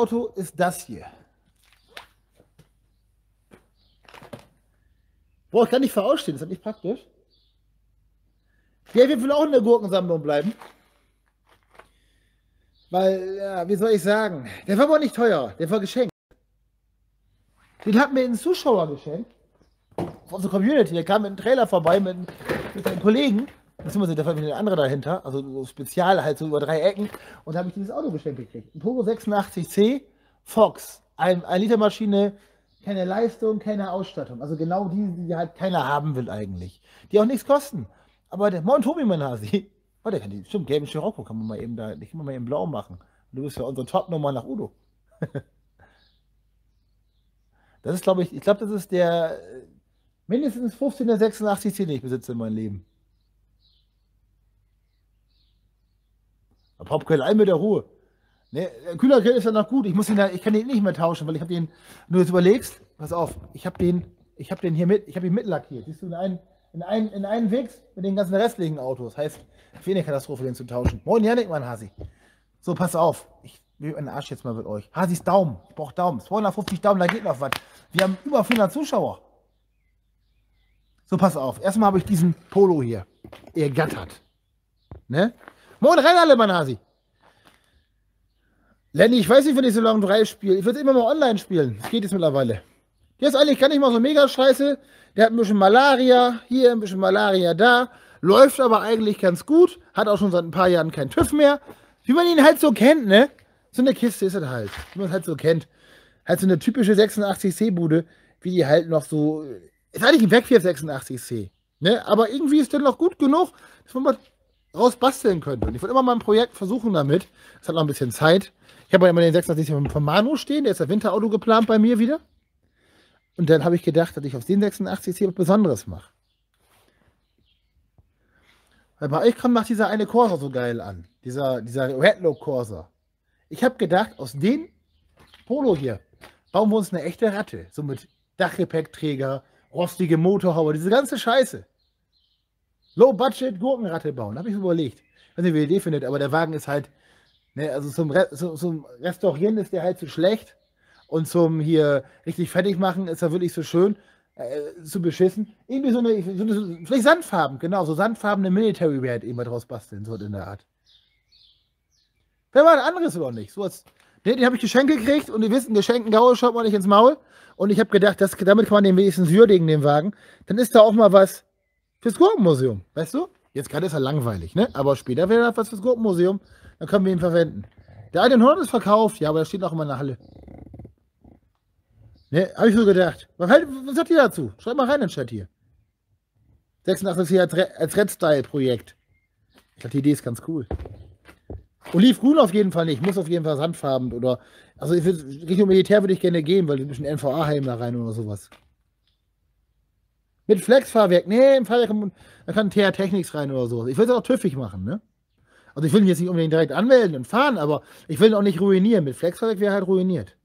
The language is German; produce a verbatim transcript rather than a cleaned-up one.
Auto ist das hier. Boah, ich kann nicht vorausstehen, ist das nicht praktisch? Der wird wohl auch in der Gurkensammlung bleiben. Weil, ja, wie soll ich sagen, der war aber nicht teuer, der war geschenkt. Den hat mir ein Zuschauer geschenkt. Auf unsere Community, der kam mit einem Trailer vorbei mit, mit seinen Kollegen. Beziehungsweise da war wieder ein anderer dahinter, also so spezial, halt so über drei Ecken. Und da habe ich dieses Auto geschenkt gekriegt. Ein Polo sechsundachtzig C Fox. Ein, ein Liter Maschine, keine Leistung, keine Ausstattung. Also genau die, die halt keiner haben will eigentlich. Die auch nichts kosten. Aber der, moin Tobi, mein Hasi. Oh, der kann die, stimmt, gelben Scirocco kann man mal eben da, die kann man mal eben blau machen. Und du bist ja unsere Top-Nummer nach Udo. Das ist, glaube ich, ich glaube, das ist der äh, mindestens fünfzehner sechsundachtzig C, den ich besitze in meinem Leben. Popgrill, ein mit der Ruhe. Ne, der Kühlergrill ist ja noch gut. Ich muss ihn da, ich kann den nicht mehr tauschen, weil ich habe den, wenn du jetzt überlegst, pass auf, ich habe den, ich habe den hier mit, ich habe ihn mitlackiert. Siehst du, in einen, in einen, in einen Weg mit den ganzen restlichen Autos. Heißt, für eine Katastrophe, den zu tauschen. Moin, Janik, mein Hasi. So, pass auf. Ich will einen Arsch jetzt mal mit euch. Hasis Daumen. Ich brauche Daumen. zweihundertfünfzig Daumen, da geht noch was. Wir haben über vierhundert Zuschauer. So, pass auf. Erstmal habe ich diesen Polo hier ergattert. Ne? Moin, rein alle, mein Hasi. Lenny, ich weiß nicht, wenn ich so lange drei spiele. Ich würde immer mal online spielen. Das geht jetzt mittlerweile. Der ist eigentlich gar nicht mal so mega scheiße. Der hat ein bisschen Malaria. Hier ein bisschen Malaria da. Läuft aber eigentlich ganz gut. Hat auch schon seit ein paar Jahren keinen TÜV mehr. Wie man ihn halt so kennt, ne? So eine Kiste ist es halt. Wie man es halt so kennt. Halt so eine typische sechsundachtzig C-Bude, wie die halt noch so. Ist eigentlich ein Wegwerf sechsundachtzig C. Ne? Aber irgendwie ist der noch gut genug, dass man mal rausbasteln könnte. Und ich wollte immer mal ein Projekt versuchen damit. Das hat noch ein bisschen Zeit. Ich habe ja immer den sechsundachtzig C von Manu stehen. Der ist das Winterauto geplant bei mir wieder. Und dann habe ich gedacht, dass ich auf den sechsundachtzig C was Besonderes mache. Weil bei euch kommt, macht dieser eine Corsa so geil an. Dieser, dieser Redlock Corsa. Ich habe gedacht, aus dem Polo hier bauen wir uns eine echte Ratte. So mit Dachgepäckträger, rostige Motorhaube, diese ganze Scheiße. Low-Budget Gurkenratte bauen. Habe ich so überlegt. Ich weiß nicht, wie ihr die Idee findet, aber der Wagen ist halt, ne, also zum, Re zum, zum Restaurieren ist der halt zu schlecht. Und zum hier richtig fertig machen ist er wirklich so schön. Äh, zu beschissen. Irgendwie so eine, so eine, vielleicht Sandfarben, genau, so sandfarbene Military Wear eben draus basteln, so in der Art. Wer war ein anderes oder nicht? So als, ne, den habe ich geschenkt gekriegt und ihr wisst, ein Geschenk, ein Gaul schaut man nicht ins Maul. Und ich habe gedacht, das, damit kann man den wenigstens würdigen, den Wagen. Dann ist da auch mal was fürs Gurkenmuseum, weißt du? Jetzt gerade ist er langweilig, ne? Aber später wäre da was fürs Gurkenmuseum, dann können wir ihn verwenden. Der alte hundert ist verkauft, ja, aber der steht noch immer in der Halle. Ne, habe ich so gedacht. Was, was sagt ihr dazu? Schreibt mal rein in den Chat hier. sechsundachtzig hier als, Re als Red-Style-Projekt. Ich glaube, die Idee ist ganz cool. Olivgrün auf jeden Fall nicht. Muss auf jeden Fall sandfarben oder. Also ich würd, Richtung Militär würde ich gerne gehen, weil ein bisschen N V A-Helm da rein oder sowas. Mit Flex-Fahrwerk. Ne, im Fahrwerk kann, da kann T H Technics rein oder sowas. Ich will es auch tüffig machen, ne? Also ich will ihn jetzt nicht unbedingt direkt anmelden und fahren, aber ich will ihn auch nicht ruinieren. Mit Flex-Fahrwerk wäre halt ruiniert.